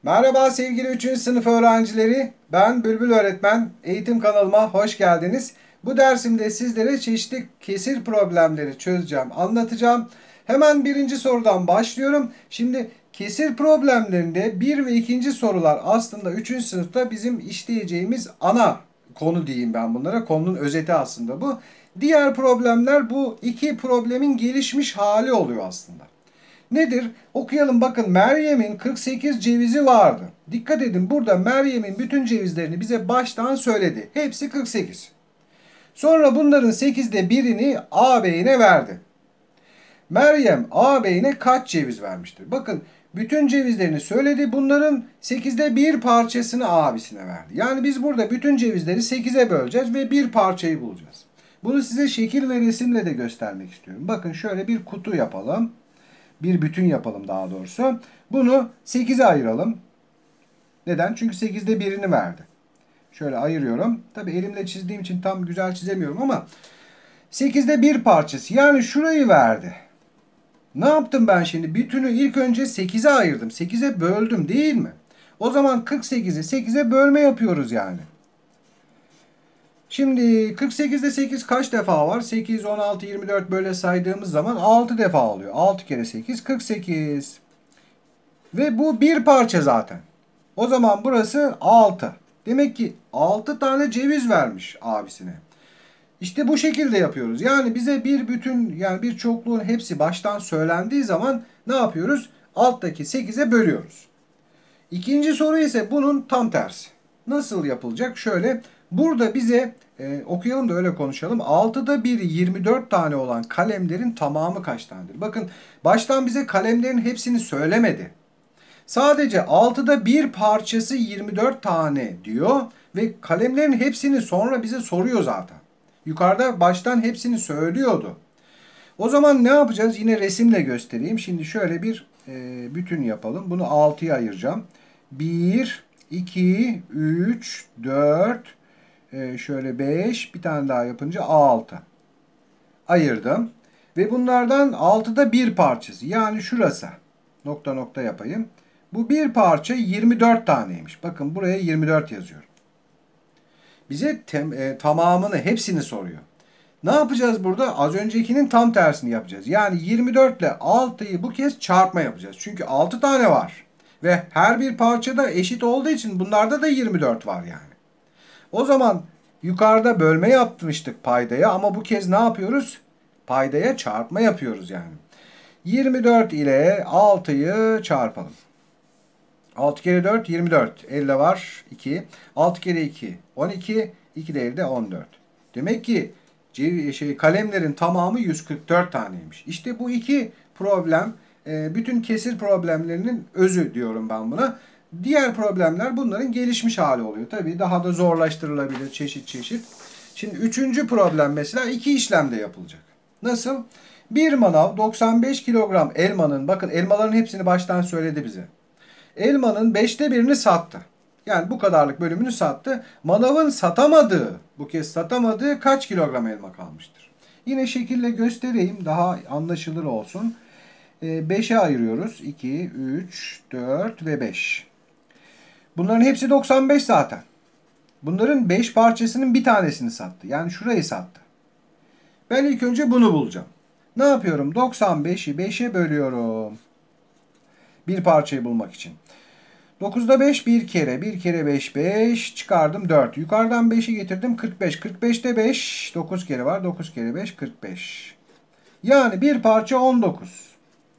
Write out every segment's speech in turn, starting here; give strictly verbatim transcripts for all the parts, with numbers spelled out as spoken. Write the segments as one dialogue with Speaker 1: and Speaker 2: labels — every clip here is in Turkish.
Speaker 1: Merhaba sevgili üçüncü sınıf öğrencileri. Ben Bülbül Öğretmen. Eğitim kanalıma hoş geldiniz. Bu dersimde sizlere çeşitli kesir problemleri çözeceğim, anlatacağım. Hemen birinci sorudan başlıyorum. Şimdi kesir problemlerinde bir ve ikinci sorular aslında üçüncü sınıfta bizim işleyeceğimiz ana konu diyeyim ben bunlara. Konunun özeti aslında bu. Diğer problemler bu iki problemin gelişmiş hali oluyor aslında. Nedir? Okuyalım bakın, Meryem'in kırk sekiz cevizi vardı. Dikkat edin, burada Meryem'in bütün cevizlerini bize baştan söyledi. Hepsi kırk sekiz. Sonra bunların sekizde birini ağabeyine verdi. Meryem ağabeyine kaç ceviz vermiştir? Bakın, bütün cevizlerini söyledi. Bunların sekizde bir parçasını abisine verdi. Yani biz burada bütün cevizleri sekize böleceğiz ve bir parçayı bulacağız. Bunu size şekil ve resimle de göstermek istiyorum. Bakın, şöyle bir kutu yapalım. Bir bütün yapalım daha doğrusu. Bunu sekize ayıralım. Neden? Çünkü sekizde birini verdi. Şöyle ayırıyorum. Tabi elimle çizdiğim için tam güzel çizemiyorum ama sekizde bir parçası. Yani şurayı verdi. Ne yaptım ben şimdi? Bütünü ilk önce sekize ayırdım. sekize böldüm değil mi? O zaman kırk sekizi sekize bölme yapıyoruz yani. Şimdi kırk sekizde sekiz kaç defa var? sekiz, on altı, yirmi dört böyle saydığımız zaman altı defa oluyor. altı kere sekiz, kırk sekiz. Ve bu bir parça zaten. O zaman burası altı. Demek ki altı tane ceviz vermiş abisine. İşte bu şekilde yapıyoruz. Yani bize bir bütün, yani bir çokluğun hepsi baştan söylendiği zaman ne yapıyoruz? Alttaki sekize bölüyoruz. İkinci soru ise bunun tam tersi. Nasıl yapılacak? Şöyle, burada bize e, okuyalım da öyle konuşalım. altıda biri yirmi dört tane olan kalemlerin tamamı kaç tanedir? Bakın, baştan bize kalemlerin hepsini söylemedi. Sadece altıda bir parçası yirmi dört tane diyor ve kalemlerin hepsini sonra bize soruyor zaten. Yukarıda baştan hepsini söylüyordu. O zaman ne yapacağız? Yine resimle göstereyim. Şimdi şöyle bir e, bütün yapalım. Bunu altıya ayıracağım. bir, iki, üç, dört, e, şöyle beş, bir tane daha yapınca altı. Ayırdım. Ve bunlardan altıda bir parçası. Yani şurası. Nokta nokta yapayım. Bu bir parça yirmi dört taneymiş. Bakın, buraya yirmi dört yazıyorum. Bize tem, e, tamamını, hepsini soruyor. Ne yapacağız burada? Az öncekinin tam tersini yapacağız. Yani yirmi dört ile altıyı bu kez çarpma yapacağız. Çünkü altı tane var. Ve her bir parçada eşit olduğu için bunlarda da yirmi dört var yani. O zaman yukarıda bölme yapmıştık paydaya ama bu kez ne yapıyoruz? Paydaya çarpma yapıyoruz yani. yirmi dört ile altıyı çarpalım. altı kere dört yirmi dört. elde var iki. altı kere iki on iki. iki de elde on dört. Demek ki şey, kalemlerin tamamı yüz kırk dört taneymiş. İşte bu iki problem bütün kesir problemlerinin özü diyorum ben buna. Diğer problemler bunların gelişmiş hali oluyor. Tabii daha da zorlaştırılabilir çeşit çeşit. Şimdi üçüncü problem mesela iki işlemde yapılacak. Nasıl? Bir manav doksan beş kilogram elmanın, bakın elmaların hepsini baştan söyledi bize. Elmanın beşte birini sattı. Yani bu kadarlık bölümünü sattı. Manavın satamadığı, bu kez satamadığı kaç kilogram elma kalmıştır? Yine şekille göstereyim, daha anlaşılır olsun. beşe ayırıyoruz. iki, üç, dört ve beş. Bunların hepsi doksan beş zaten. Bunların beş parçasının bir tanesini sattı. Yani şurayı sattı. Ben ilk önce bunu bulacağım. Ne yapıyorum? doksan beşi beşe bölüyorum. Bir parçayı bulmak için. dokuzda beş bir kere. bir kere beş beş. Çıkardım dört. Yukarıdan beşi getirdim kırk beş. kırk beşte beş. dokuz kere var. dokuz kere beş kırk beş. Yani bir parça on dokuz.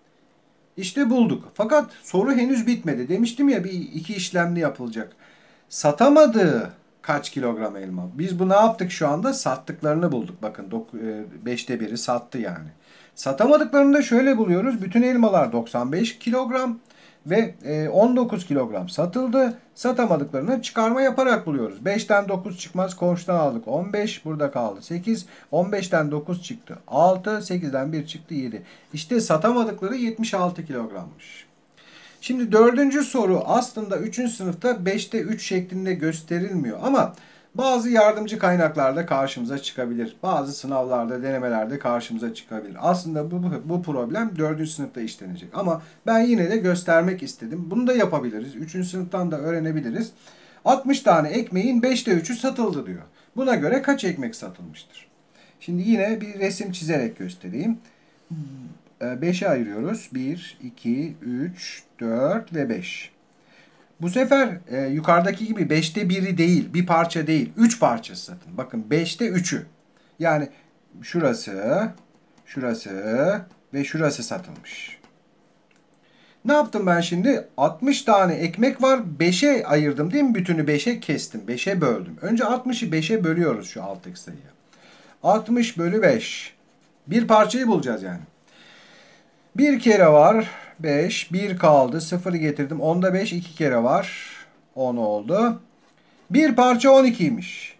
Speaker 1: İşte bulduk. Fakat soru henüz bitmedi. Demiştim ya, bir iki işlemli yapılacak. Satamadığı kaç kilogram elma? Biz bu ne yaptık şu anda? Sattıklarını bulduk. Bakın beşte biri sattı yani. Satamadıklarını da şöyle buluyoruz. Bütün elmalar doksan beş kilogram ve on dokuz kilogram satıldı. Satamadıklarını çıkarma yaparak buluyoruz. beşten dokuz çıkmaz. Komşudan aldık on beş. Burada kaldı sekiz. on beşten dokuz çıktı altı. sekizden bir çıktı yedi. İşte satamadıkları yetmiş altı kilogrammış. Şimdi dördüncü soru aslında üçüncü sınıfta beşte üç şeklinde gösterilmiyor ama Bazı yardımcı kaynaklarda karşımıza çıkabilir. Bazı sınavlarda, denemelerde karşımıza çıkabilir. Aslında bu, bu, bu problem dördüncü sınıfta işlenecek. Ama ben yine de göstermek istedim. Bunu da yapabiliriz. üçüncü sınıftan da öğrenebiliriz. altmış tane ekmeğin beşte üçü satıldı diyor. Buna göre kaç ekmek satılmıştır? Şimdi yine bir resim çizerek göstereyim. beşe ayırıyoruz. bir, iki, üç, dört ve beş. Bu sefer e, yukarıdaki gibi beşte biri değil, bir parça değil, üç parça satın. Bakın beşte üçü. Yani şurası, şurası ve şurası satılmış. Ne yaptım ben şimdi? altmış tane ekmek var. beşe ayırdım değil mi? Bütünü beşe kestim. beşe böldüm. Önce altmışı beşe bölüyoruz şu alttaki sayıya. altmış bölü beş. Bir parçayı bulacağız yani. Bir kere var. beş. bir kaldı. sıfırı getirdim. onda beş iki kere var. on oldu. Bir parça on ikiymiş.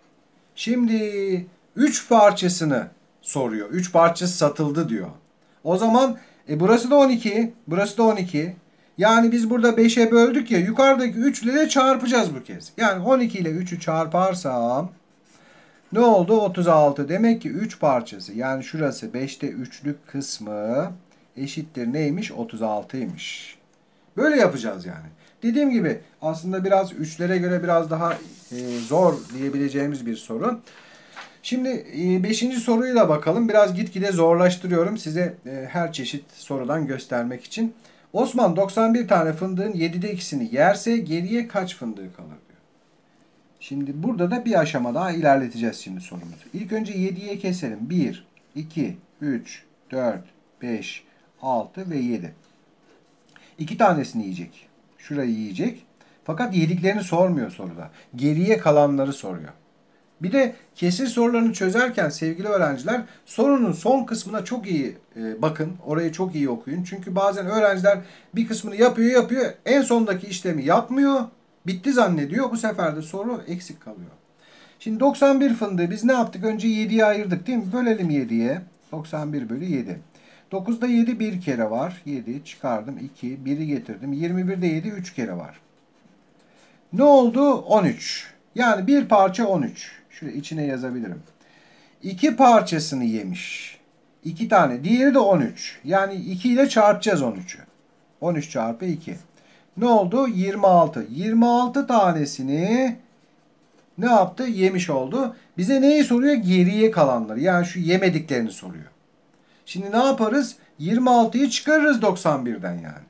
Speaker 1: Şimdi üç parçasını soruyor. üç parçası satıldı diyor. O zaman e, burası da on iki. Burası da on iki. Yani biz burada beşe böldük ya. Yukarıdaki üç ile de çarpacağız bu kez. Yani on iki ile üçü çarparsam ne oldu? otuz altı. Demek ki üç parçası. Yani şurası beşte üçlük kısmı eşittir neymiş? otuz altıymış. Böyle yapacağız yani. Dediğim gibi aslında biraz üçlere göre biraz daha e, zor diyebileceğimiz bir soru. Şimdi e, beşinci soruyu da bakalım. Biraz gitgide zorlaştırıyorum size e, her çeşit sorudan göstermek için. Osman doksan bir tane fındığın yedide ikisini yerse geriye kaç fındığı kalır diyor. Şimdi burada da bir aşama daha ilerleteceğiz şimdi sorumuzu. İlk önce yediye keselim. bir, iki, üç, dört, beş, altı ve yedi. İki tanesini yiyecek. Şurayı yiyecek. Fakat yediklerini sormuyor soruda. Geriye kalanları soruyor. Bir de kesir sorularını çözerken sevgili öğrenciler sorunun son kısmına çok iyi e, bakın. Orayı çok iyi okuyun. Çünkü bazen öğrenciler bir kısmını yapıyor yapıyor. En sondaki işlemi yapmıyor. Bitti zannediyor. Bu sefer de soru eksik kalıyor. Şimdi doksan bir fındığı biz ne yaptık? Önce yediye ayırdık değil mi? Bölelim yediye. doksan bir bölü yedi. dokuzda yedi bir kere var. yedi çıkardım. iki. biri getirdim. yirmi birde yedi üç kere var. Ne oldu? on üç. Yani bir parça on üç. Şöyle içine yazabilirim. iki parçasını yemiş. iki tane. Diğeri de on üç. Yani iki ile çarpacağız on üçü. on üç çarpı iki. Ne oldu? yirmi altı. yirmi altı tanesini ne yaptı? Yemiş oldu. Bize neyi soruyor? Geriye kalanları. Yani şu yemediklerini soruyor. Şimdi ne yaparız? yirmi altıyı çıkarırız doksan birden yani.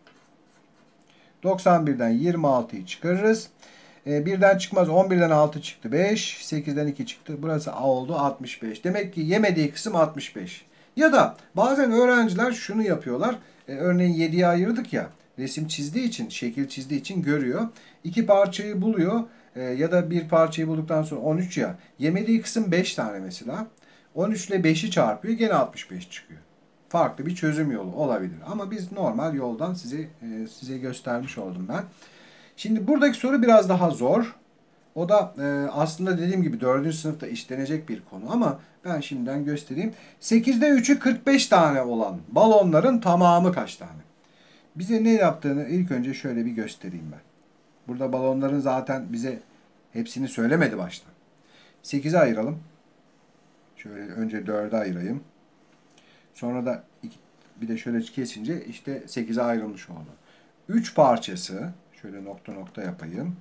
Speaker 1: doksan birden yirmi altıyı çıkarırız. E, birden çıkmaz. on birden altı çıktı. beş. sekizden iki çıktı. Burası A oldu. altmış beş. Demek ki yemediği kısım altmış beş. Ya da bazen öğrenciler şunu yapıyorlar. E, örneğin yediye ayırdık ya. Resim çizdiği için, şekil çizdiği için görüyor. İki parçayı buluyor. E, ya da bir parçayı bulduktan sonra on üç ya. Yemediği kısım beş tane mesela. on üç ile beşi çarpıyor. Gene altmış beş çıkıyor. Farklı bir çözüm yolu olabilir. Ama biz normal yoldan size e, size göstermiş oldum ben. Şimdi buradaki soru biraz daha zor. O da e, aslında dediğim gibi dördüncü sınıfta işlenecek bir konu ama ben şimdiden göstereyim. sekizde üçü kırk beş tane olan balonların tamamı kaç tane? Bize ne yaptığını ilk önce şöyle bir göstereyim ben. Burada balonların zaten bize hepsini söylemedi başta. sekize ayıralım. Şöyle önce dörde ayırayım. Sonra da iki, bir de şöyle kesince işte sekize ayrılmış oldu. üç parçası şöyle nokta nokta yapayım.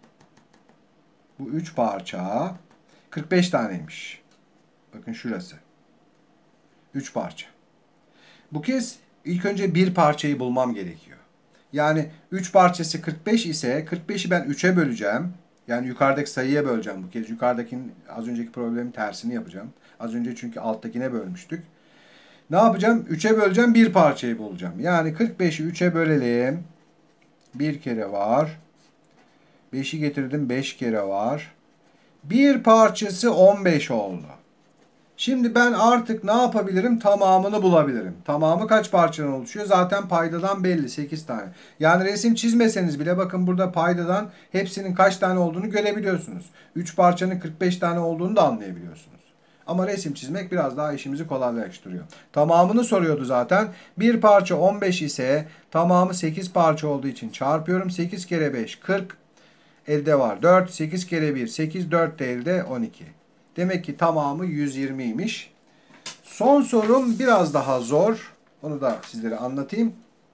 Speaker 1: Bu üç parça kırk beş taneymiş. Bakın şurası. üç parça. Bu kez ilk önce bir parçayı bulmam gerekiyor. Yani üç parçası kırk beş ise kırk beşi ben üçe böleceğim. Yani yukarıdaki sayıya böleceğim bu kez. Yukarıdakinin az önceki problemin tersini yapacağım. Az önce çünkü alttakine bölmüştük. Ne yapacağım? üçe böleceğim, bir parçayı bulacağım. Yani kırk beşi üçe bölelim. bir kere var. beşi getirdim, beş kere var. Bir parçası on beş oldu. Şimdi ben artık ne yapabilirim? Tamamını bulabilirim. Tamamı kaç parçadan oluşuyor? Zaten paydadan belli. sekiz tane. Yani resim çizmeseniz bile bakın burada paydadan hepsinin kaç tane olduğunu görebiliyorsunuz. üç parçanın kırk beş tane olduğunu da anlayabiliyorsunuz. Ama resim çizmek biraz daha işimizi kolaylaştırıyor. Tamamını soruyordu zaten. Bir parça on beş ise tamamı sekiz parça olduğu için çarpıyorum. sekiz kere beş kırk. elde var dört. sekiz kere bir sekiz. dört de elde on iki. Demek ki tamamı yüz yirmiymiş. Son sorum biraz daha zor. Onu da sizlere anlatayım.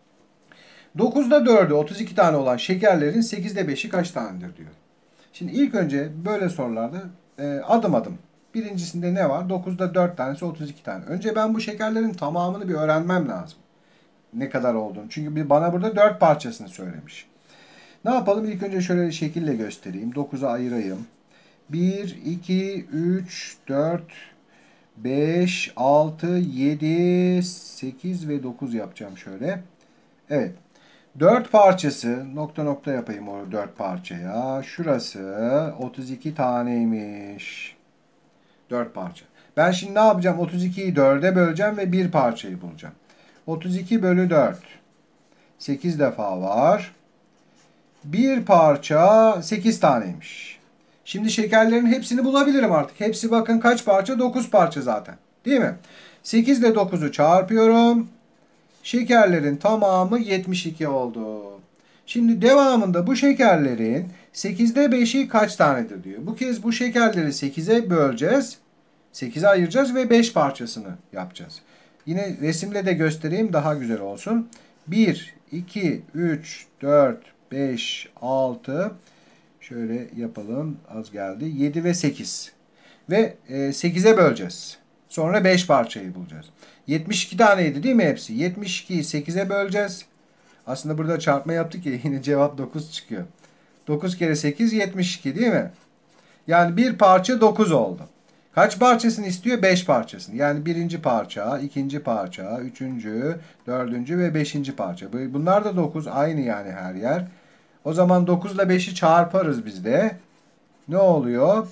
Speaker 1: dokuzda dördü otuz iki tane olan şekerlerin sekizde beşi kaç tanedir diyor. Şimdi ilk önce böyle sorularda e, adım adım. Birincisinde ne var? dokuzda dört tanesi otuz iki tane. Önce ben bu şekerlerin tamamını bir öğrenmem lazım. Ne kadar olduğunu. Çünkü bir bana burada dört parçasını söylemiş. Ne yapalım? İlk önce şöyle şekille göstereyim. dokuza ayırayım. bir, iki, üç, dört, beş, altı, yedi, sekiz ve dokuz yapacağım şöyle. Evet. dört parçası, nokta nokta yapayım o dört parçaya. Şurası otuz iki taneymiş. dört parça. Ben şimdi ne yapacağım? otuz ikiyi dörde böleceğim ve bir parçayı bulacağım. otuz iki bölü dört. sekiz defa var. Bir parça sekiz taneymiş. Şimdi şekerlerin hepsini bulabilirim artık. Hepsi bakın kaç parça? dokuz parça zaten. Değil mi? sekiz ile dokuzu çarpıyorum. Şekerlerin tamamı yetmiş iki oldu. Şimdi devamında bu şekerlerin sekizde beşi kaç tanedir diyor. Bu kez bu şekerleri sekize böleceğiz. sekize ayıracağız ve beş parçasını yapacağız. Yine resimle de göstereyim daha güzel olsun. bir, iki, üç, dört, beş, altı. Şöyle yapalım. Az geldi. yedi ve sekiz. Ve sekize böleceğiz. Sonra beş parçayı bulacağız. yetmiş iki taneydi değil mi hepsi? yetmiş ikiyi sekize böleceğiz. Aslında burada çarpma yaptık ya yine cevap dokuz çıkıyor. dokuz kere sekiz yetmiş iki değil mi? Yani bir parça dokuz oldu. Kaç parçasını istiyor? beş parçasını. Yani birinci parça, ikinci parça, üçüncü, dördüncü ve beşinci parça. Bunlar da dokuz. Aynı yani her yer. O zaman dokuz ile beşi çarparız biz de. Ne oluyor?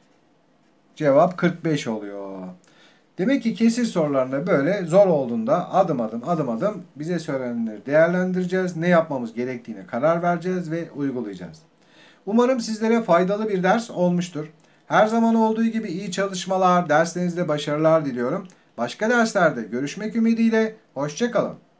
Speaker 1: Cevap kırk beş oluyor. Demek ki kesir sorularında böyle zor olduğunda adım adım adım adım bize söylenenleri değerlendireceğiz. Ne yapmamız gerektiğine karar vereceğiz ve uygulayacağız. Umarım sizlere faydalı bir ders olmuştur. Her zaman olduğu gibi iyi çalışmalar, derslerinizde başarılar diliyorum. Başka derslerde görüşmek ümidiyle, hoşça kalın.